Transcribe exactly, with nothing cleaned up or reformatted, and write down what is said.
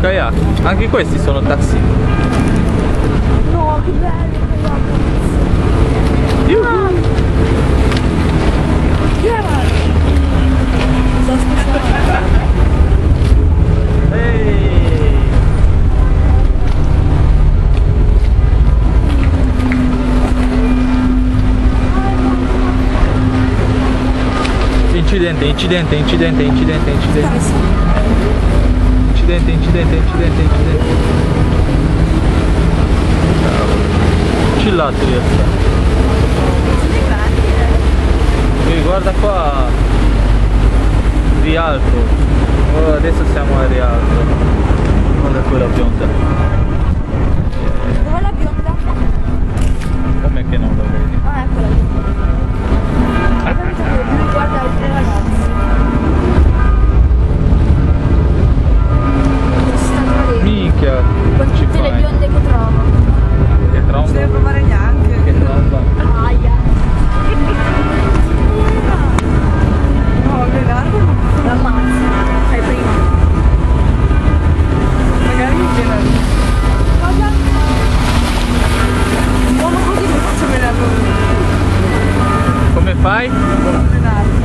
kayak. Anche questi sono taxi. No, che bello! Yuhu. Sto scherzando. Ehi. Incidente, incidente, incidente, incidente, incidente. Incidente, incidente, incidente, incidente. Cillato riesco. E guarda qua. Rialto. Oh, adesso siamo a Rialto. Guarda quella bionda. Dov'è la bionda? Com'è che non la vedi? Ah, eccola lì. Lui guarda altre ragazze. Minchia. Con ci tutte le fai? bionde che trovo. Che tromba. Non si deve provare neanche. Che tromba. Aia. No, le largo non L'ammazzi. Fai prima. magari mi viene lì. Cosa? Un uomo così mi faccio venire a Come fai? allenare.